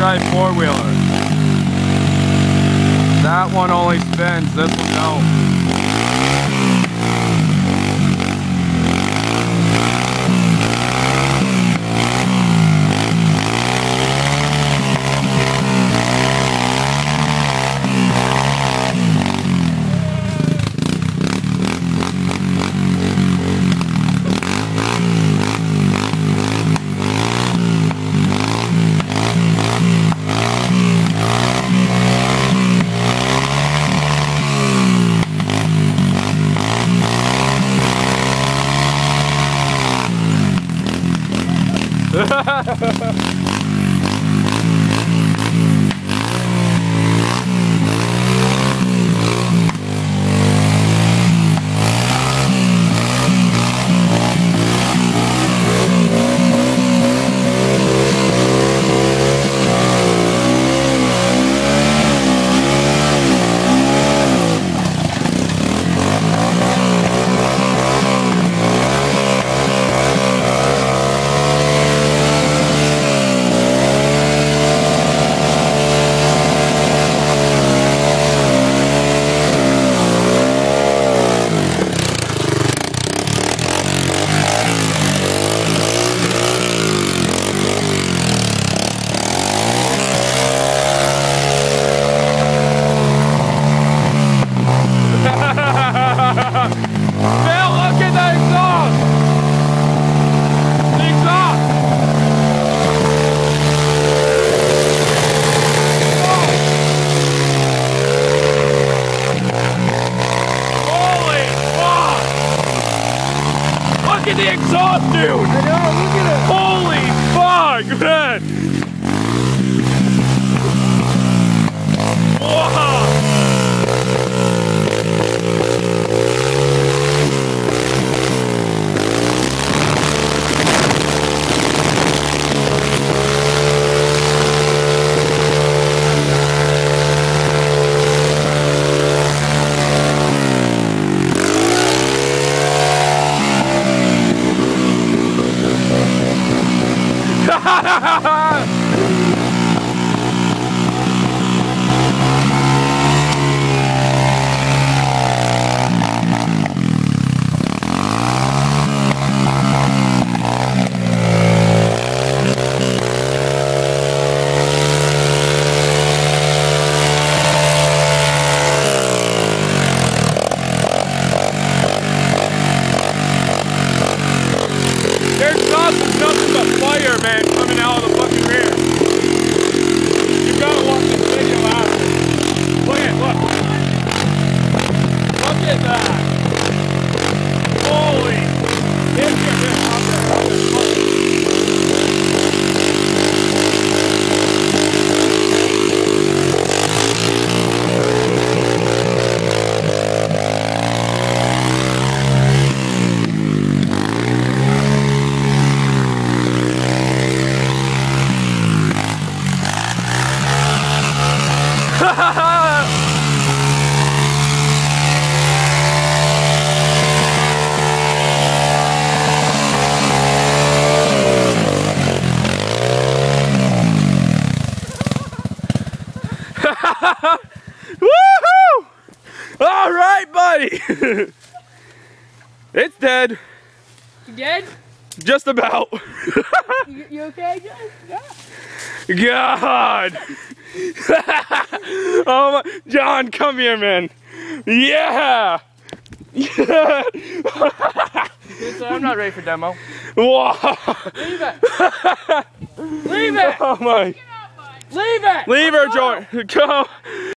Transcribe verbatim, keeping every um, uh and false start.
drive four-wheeler. That one only spins, this one don't. Look at the exhaust, dude! I know, look at it! Holy fuck, man! Wow! There's nothing but fire, man, coming out of the fucking rear. You gotta watch this video after. Look at, look. Look at that. Holy. Here, here, here. Out there, out there. Woohoo! All right, buddy. It's dead. You dead? Just about. you, you okay, John? Yeah. God. Oh my, John, come here, man. Yeah. Yeah. I'm not ready for demo. Whoa. Leave it. Leave it. Oh my. Leave it. Leave her, Jordan. Go.